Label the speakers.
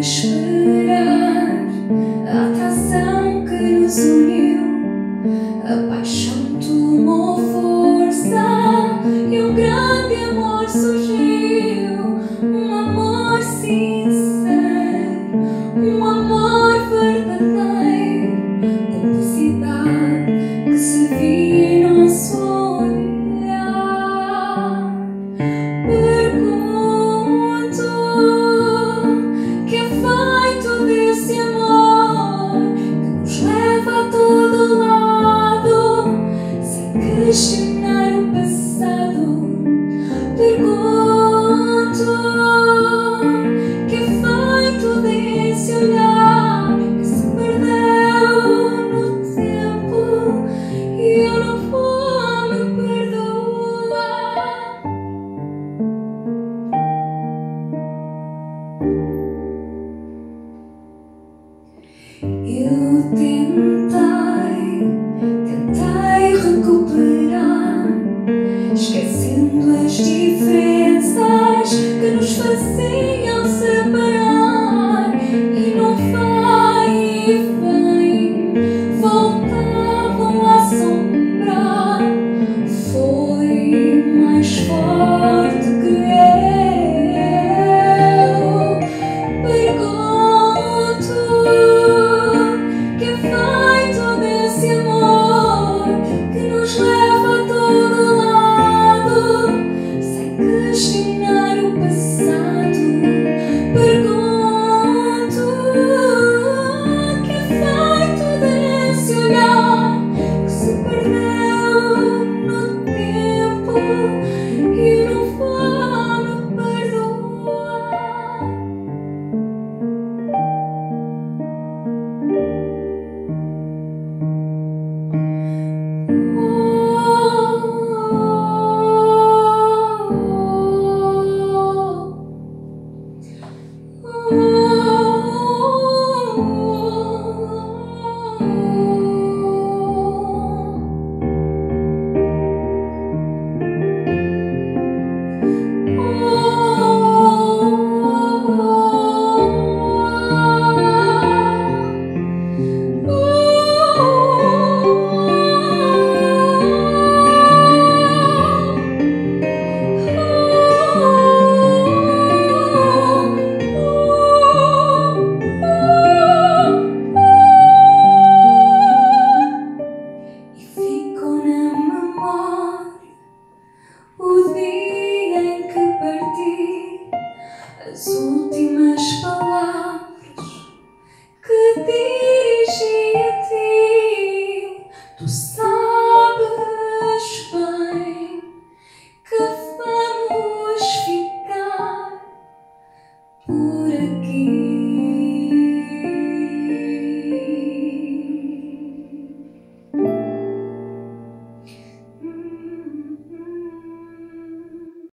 Speaker 1: esperar a atração que nos uniu. A paixão tomou força e um grande amor surgiu. Um amor sincero, um amor verdadeiro, cumplicidade que se via em nosso olhar. Pergunto que é feito desse amor que nos leva a todo lado sem questionar o passado. Pergunto que é feito desse olhar que se perdeu no tempo e eu não vou me perdoar. Eu tenho